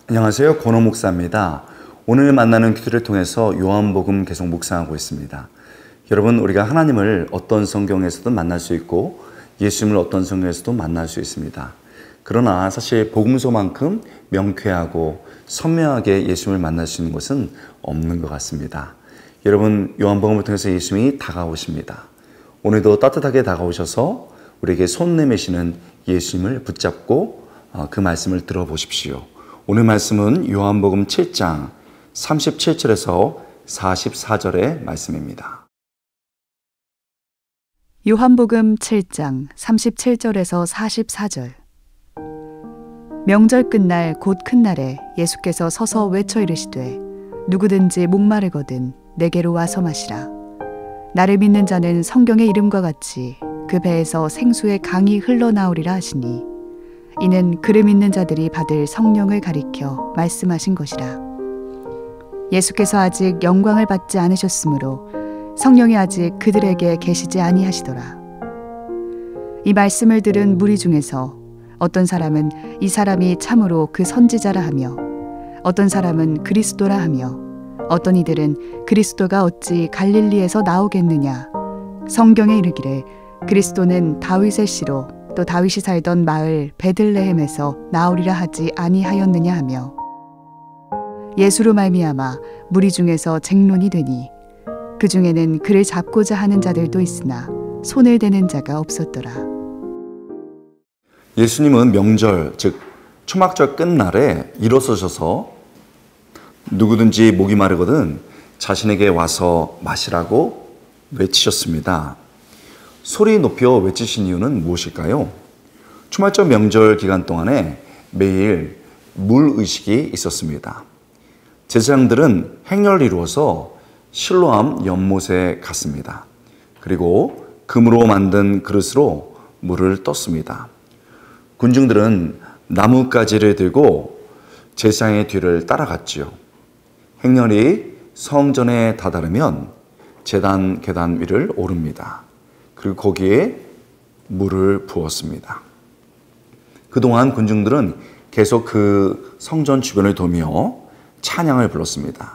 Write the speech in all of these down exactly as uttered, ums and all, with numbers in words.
안녕하세요. 권호 목사입니다. 오늘 만나는 큐티를 통해서 요한복음 계속 묵상하고 있습니다. 여러분, 우리가 하나님을 어떤 성경에서도 만날 수 있고 예수님을 어떤 성경에서도 만날 수 있습니다. 그러나 사실 복음서만큼 명쾌하고 선명하게 예수님을 만날 수 있는 것은 없는 것 같습니다. 여러분, 요한복음을 통해서 예수님이 다가오십니다. 오늘도 따뜻하게 다가오셔서 우리에게 손 내미시는 예수님을 붙잡고 그 말씀을 들어보십시오. 오늘 말씀은 요한복음 칠 장 삼십칠 절에서 사십사 절의 말씀입니다. 요한복음 칠 장 삼십칠 절에서 사십사 절. 명절 끝날 곧 큰 날에 예수께서 서서 외쳐 이르시되 누구든지 목마르거든 내게로 와서 마시라. 나를 믿는 자는 성경의 이름과 같이 그 배에서 생수의 강이 흘러나오리라 하시니 이는 그를 믿는 자들이 받을 성령을 가리켜 말씀하신 것이라. 예수께서 아직 영광을 받지 않으셨으므로 성령이 아직 그들에게 계시지 아니하시더라. 이 말씀을 들은 무리 중에서 어떤 사람은 이 사람이 참으로 그 선지자라 하며 어떤 사람은 그리스도라 하며 어떤 이들은 그리스도가 어찌 갈릴리에서 나오겠느냐, 성경에 이르기를 그리스도는 다윗의 씨로 또 다윗이 살던 마을 베들레헴에서 나오리라 하지 아니하였느냐 하며 예수로 말미암아 무리 중에서 쟁론이 되니 그 중에는 그를 잡고자 하는 자들도 있으나 손을 대는 자가 없었더라. 예수님은 명절, 즉 초막절 끝날에 일어서셔서 누구든지 목이 마르거든 자신에게 와서 마시라고 외치셨습니다. 소리 높여 외치신 이유는 무엇일까요? 초막절 명절 기간 동안에 매일 물의식이 있었습니다. 제사장들은 행렬을 이루어서 실로암 연못에 갔습니다. 그리고 금으로 만든 그릇으로 물을 떴습니다. 군중들은 나뭇가지를 들고 제사장의 뒤를 따라갔지요. 행렬이 성전에 다다르면 제단 계단 위를 오릅니다. 그리고 거기에 물을 부었습니다. 그동안 군중들은 계속 그 성전 주변을 돌며 찬양을 불렀습니다.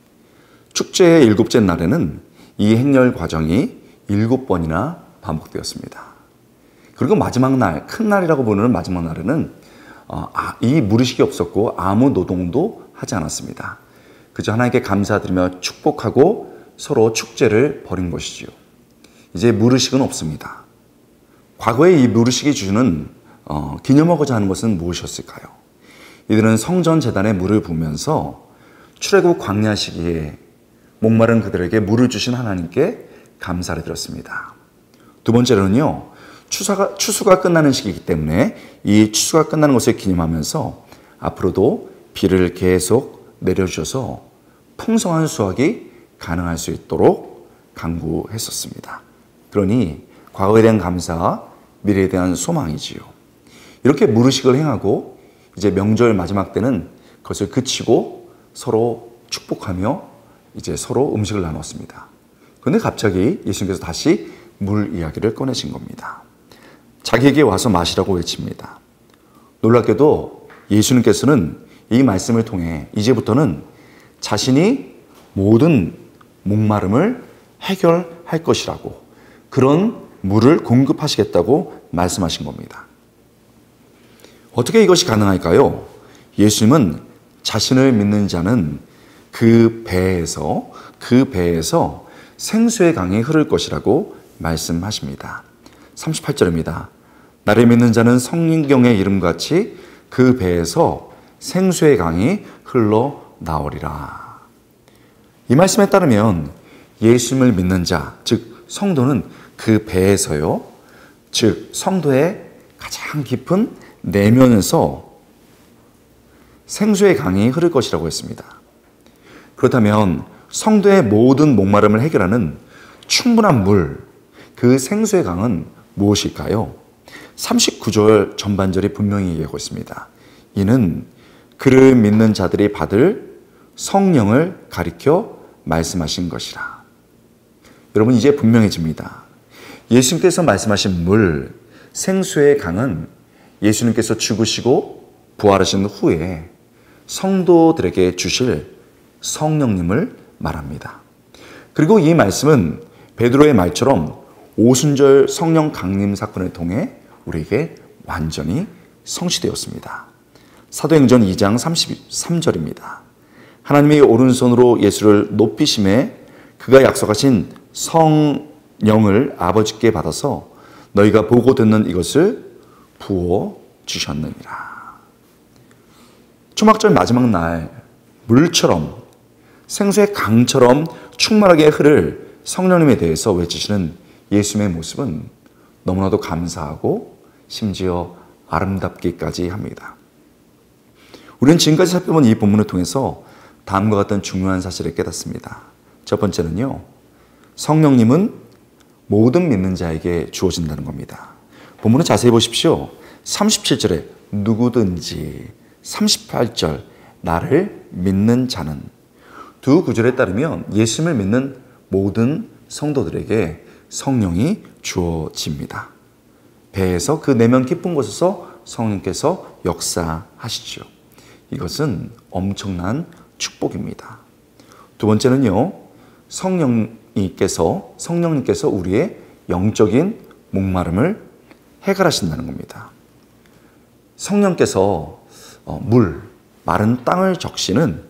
축제의 일곱째 날에는 이 행렬 과정이 일곱 번이나 반복되었습니다. 그리고 마지막 날, 큰 날이라고 부르는 마지막 날에는 이 물의식이 없었고 아무 노동도 하지 않았습니다. 그저 하나님께 감사드리며 축복하고 서로 축제를 벌인 것이지요. 이제 물의식은 없습니다. 과거에 이 물의식이 주는 어, 기념하고자 하는 것은 무엇이었을까요? 이들은 성전 제단에 물을 부으면서 출애굽 광야 시기에 목마른 그들에게 물을 주신 하나님께 감사를 드렸습니다. 두 번째로는요, 추수가, 추수가 끝나는 시기이기 때문에 이 추수가 끝나는 것을 기념하면서 앞으로도 비를 계속 내려주셔서 풍성한 수확이 가능할 수 있도록 간구했었습니다. 그러니 과거에 대한 감사, 미래에 대한 소망이지요. 이렇게 물의식을 행하고 이제 명절 마지막 때는 그것을 그치고 서로 축복하며 이제 서로 음식을 나눴습니다. 그런데 갑자기 예수님께서 다시 물 이야기를 꺼내신 겁니다. 자기에게 와서 마시라고 외칩니다. 놀랍게도 예수님께서는 이 말씀을 통해 이제부터는 자신이 모든 목마름을 해결할 것이라고, 그런 물을 공급하시겠다고 말씀하신 겁니다. 어떻게 이것이 가능할까요? 예수님은 자신을 믿는 자는 그 배에서 그 배에서 생수의 강이 흐를 것이라고 말씀하십니다. 삼십팔 절입니다. 나를 믿는 자는 성경의 이름같이 그 배에서 생수의 강이 흘러나오리라. 이 말씀에 따르면 예수님을 믿는 자, 즉 성도는 그 배에서요, 즉 성도의 가장 깊은 내면에서 생수의 강이 흐를 것이라고 했습니다. 그렇다면 성도의 모든 목마름을 해결하는 충분한 물, 그 생수의 강은 무엇일까요? 삼십구 절 전반절이 분명히 얘기하고 있습니다. 이는 그를 믿는 자들이 받을 성령을 가리켜 말씀하신 것이라. 여러분, 이제 분명해집니다. 예수님께서 말씀하신 물, 생수의 강은 예수님께서 죽으시고 부활하신 후에 성도들에게 주실 성령님을 말합니다. 그리고 이 말씀은 베드로의 말처럼 오순절 성령 강림 사건을 통해 우리에게 완전히 성취되었습니다. 사도행전 이 장 삼십삼 절입니다. 하나님의 오른손으로 예수를 높이심에 그가 약속하신 성령을 아버지께 받아서 너희가 보고 듣는 이것을 부어 주셨느니라. 초막절 마지막 날 물처럼 생수의 강처럼 충만하게 흐를 성령님에 대해서 외치시는 예수님의 모습은 너무나도 감사하고 심지어 아름답기까지 합니다. 우리는 지금까지 살펴본 이 본문을 통해서 다음과 같은 중요한 사실을 깨닫습니다. 첫 번째는요, 성령님은 모든 믿는 자에게 주어진다는 겁니다. 본문을 자세히 보십시오. 삼십칠 절에 누구든지, 삼십팔 절 나를 믿는 자는, 두 구절에 따르면 예수님을 믿는 모든 성도들에게 성령이 주어집니다. 배에서 그 내면 깊은 곳에서 성령께서 역사하시죠. 이것은 엄청난 축복입니다. 두 번째는요, 성령님께서 성령님께서 우리의 영적인 목마름을 해결하신다는 겁니다. 성령께서 물, 마른 땅을 적시는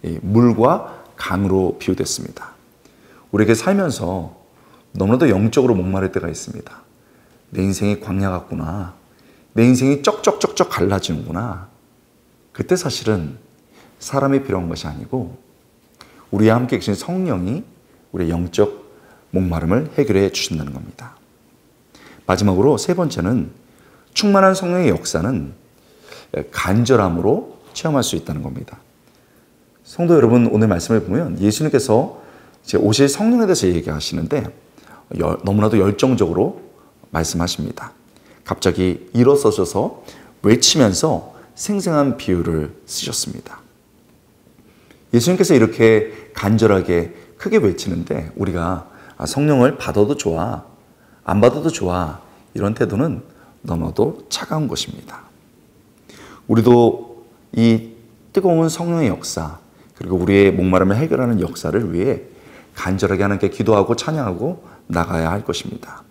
물과 강으로 비유됐습니다. 우리에게 살면서 너무나도 영적으로 목마를 때가 있습니다. 내 인생이 광야 같구나. 내 인생이 쩍쩍쩍쩍 갈라지는구나. 그때 사실은 사람이 필요한 것이 아니고 우리와 함께 계신 성령이 우리의 영적 목마름을 해결해 주신다는 겁니다. 마지막으로 세 번째는 충만한 성령의 역사는 간절함으로 체험할 수 있다는 겁니다. 성도 여러분, 오늘 말씀을 보면 예수님께서 이제 오실 성령에 대해서 얘기하시는데 너무나도 열정적으로 말씀하십니다. 갑자기 일어서셔서 외치면서 생생한 비유를 쓰셨습니다. 예수님께서 이렇게 간절하게 크게 외치는데 우리가 성령을 받아도 좋아, 안 받아도 좋아, 이런 태도는 너무나도 차가운 것입니다. 우리도 이 뜨거운 성령의 역사, 그리고 우리의 목마름을 해결하는 역사를 위해 간절하게 하나님께 기도하고 찬양하고 나가야 할 것입니다.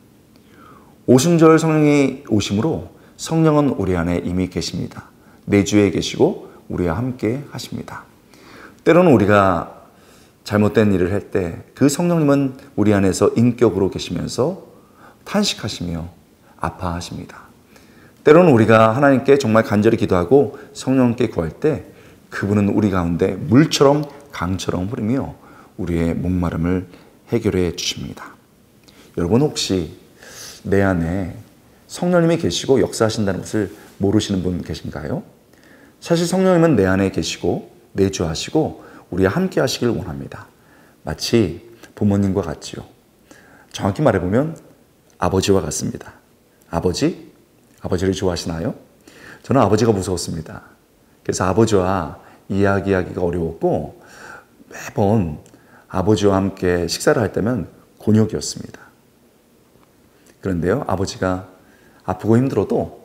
오순절 성령이 오심으로 성령은 우리 안에 이미 계십니다. 내주에 계시고 우리와 함께 하십니다. 때로는 우리가 잘못된 일을 할 때 그 성령님은 우리 안에서 인격으로 계시면서 탄식하시며 아파하십니다. 때로는 우리가 하나님께 정말 간절히 기도하고 성령님께 구할 때 그분은 우리 가운데 물처럼 강처럼 흐르며 우리의 목마름을 해결해 주십니다. 여러분, 혹시 내 안에 성령님이 계시고 역사하신다는 것을 모르시는 분 계신가요? 사실 성령님은 내 안에 계시고 내주하시고 우리와 함께 하시길 원합니다. 마치 부모님과 같지요. 정확히 말해보면 아버지와 같습니다. 아버지? 아버지를 좋아하시나요? 저는 아버지가 무서웠습니다. 그래서 아버지와 이야기하기가 어려웠고 매번 아버지와 함께 식사를 할 때면 곤욕이었습니다. 그런데요, 아버지가 아프고 힘들어도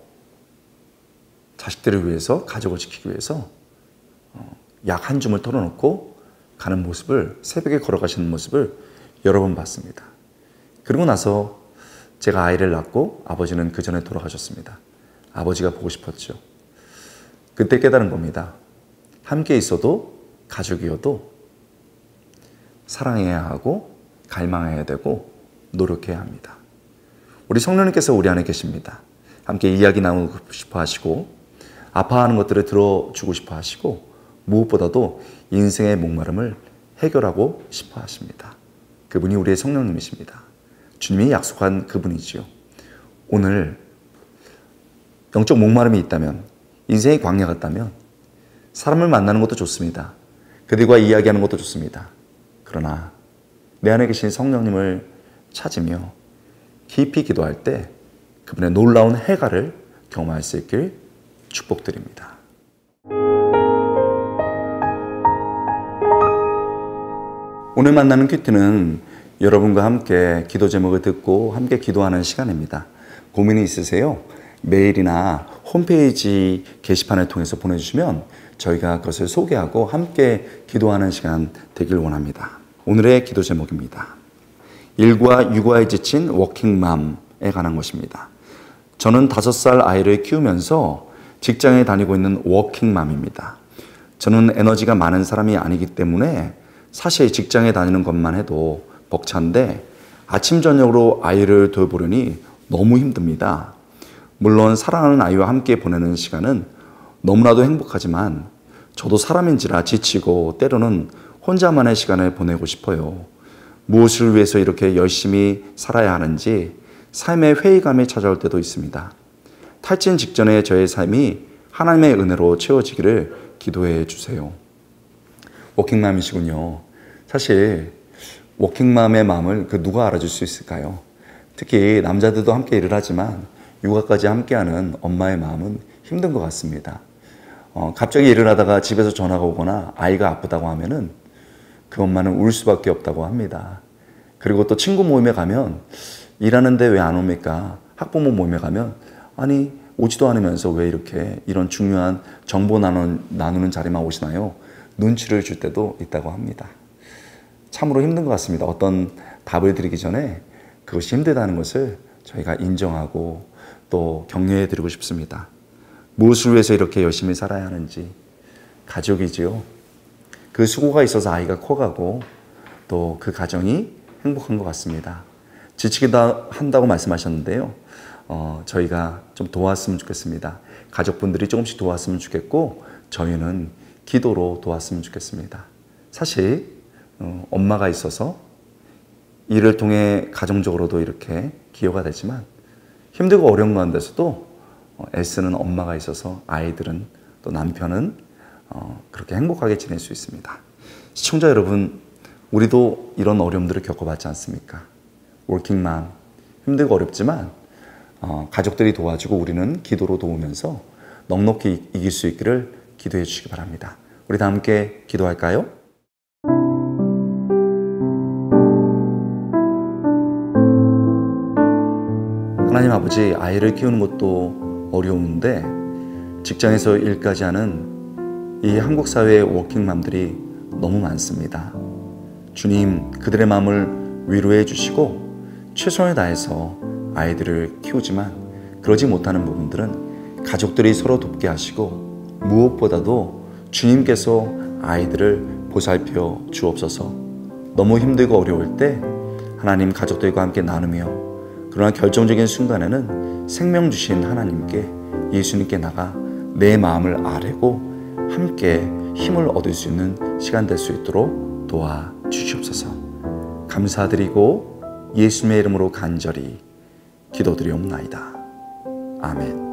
자식들을 위해서, 가족을 지키기 위해서 약 한 줌을 털어놓고 가는 모습을, 새벽에 걸어가시는 모습을 여러 번 봤습니다. 그러고 나서 제가 아이를 낳고 아버지는 그 전에 돌아가셨습니다. 아버지가 보고 싶었죠. 그때 깨달은 겁니다. 함께 있어도 가족이어도 사랑해야 하고 갈망해야 되고 노력해야 합니다. 우리 성령님께서 우리 안에 계십니다. 함께 이야기 나누고 싶어 하시고 아파하는 것들을 들어주고 싶어 하시고 무엇보다도 인생의 목마름을 해결하고 싶어 하십니다. 그분이 우리의 성령님이십니다. 주님이 약속한 그분이지요. 오늘 영적 목마름이 있다면, 인생의 광야 같다면 사람을 만나는 것도 좋습니다. 그들과 이야기하는 것도 좋습니다. 그러나 내 안에 계신 성령님을 찾으며 깊이 기도할 때 그분의 놀라운 해가를 경험할 수 있길 축복드립니다. 오늘 만나는 큐티는 여러분과 함께 기도 제목을 듣고 함께 기도하는 시간입니다. 고민이 있으세요? 메일이나 홈페이지 게시판을 통해서 보내주시면 저희가 그것을 소개하고 함께 기도하는 시간 되길 원합니다. 오늘의 기도 제목입니다. 일과 육아에 지친 워킹맘에 관한 것입니다. 저는 다섯 살 아이를 키우면서 직장에 다니고 있는 워킹맘입니다. 저는 에너지가 많은 사람이 아니기 때문에 사실 직장에 다니는 것만 해도 벅찬데 아침 저녁으로 아이를 돌보려니 너무 힘듭니다. 물론 사랑하는 아이와 함께 보내는 시간은 너무나도 행복하지만 저도 사람인지라 지치고 때로는 혼자만의 시간을 보내고 싶어요. 무엇을 위해서 이렇게 열심히 살아야 하는지 삶의 회의감이 찾아올 때도 있습니다. 탈진 직전의 저의 삶이 하나님의 은혜로 채워지기를 기도해 주세요. 워킹맘이시군요. 사실 워킹맘의 마음을 그 누가 알아줄 수 있을까요? 특히 남자들도 함께 일을 하지만 육아까지 함께하는 엄마의 마음은 힘든 것 같습니다. 어, 갑자기 일을 하다가 집에서 전화가 오거나 아이가 아프다고 하면은 그 엄마는 울 수밖에 없다고 합니다. 그리고 또 친구 모임에 가면 일하는데 왜 안 옵니까? 학부모 모임에 가면 아니 오지도 않으면서 왜 이렇게 이런 중요한 정보 나누는, 나누는 자리만 오시나요? 눈치를 줄 때도 있다고 합니다. 참으로 힘든 것 같습니다. 어떤 답을 드리기 전에 그것이 힘들다는 것을 저희가 인정하고 또 격려해 드리고 싶습니다. 무엇을 위해서 이렇게 열심히 살아야 하는지 가족이지요. 그 수고가 있어서 아이가 커가고 또 그 가정이 행복한 것 같습니다. 지치기도 한다고 말씀하셨는데요. 어, 저희가 좀 도왔으면 좋겠습니다. 가족분들이 조금씩 도왔으면 좋겠고 저희는 기도로 도왔으면 좋겠습니다. 사실 어, 엄마가 있어서 이를 통해 가정적으로도 이렇게 기여가 되지만 힘들고 어려운 가운데서도 애쓰는 엄마가 있어서 아이들은 또 남편은 어, 그렇게 행복하게 지낼 수 있습니다. 시청자 여러분, 우리도 이런 어려움들을 겪어봤지 않습니까? 워킹맘, 힘들고 어렵지만 어, 가족들이 도와주고 우리는 기도로 도우면서 넉넉히 이길 수 있기를 기도해 주시기 바랍니다. 우리 다 함께 기도할까요? 하나님 아버지, 아이를 키우는 것도 어려운데 직장에서 일까지 하는 이 한국 사회의 워킹맘들이 너무 많습니다. 주님, 그들의 마음을 위로해 주시고 최선을 다해서 아이들을 키우지만 그러지 못하는 부분들은 가족들이 서로 돕게 하시고 무엇보다도 주님께서 아이들을 보살펴 주옵소서. 너무 힘들고 어려울 때 하나님 가족들과 함께 나누며 그러나 결정적인 순간에는 생명 주신 하나님께 예수님께 나가 내 마음을 아뢰고 함께 힘을 얻을 수 있는 시간 될 수 있도록 도와주시옵소서. 감사드리고 예수님의 이름으로 간절히 기도드리옵나이다. 아멘.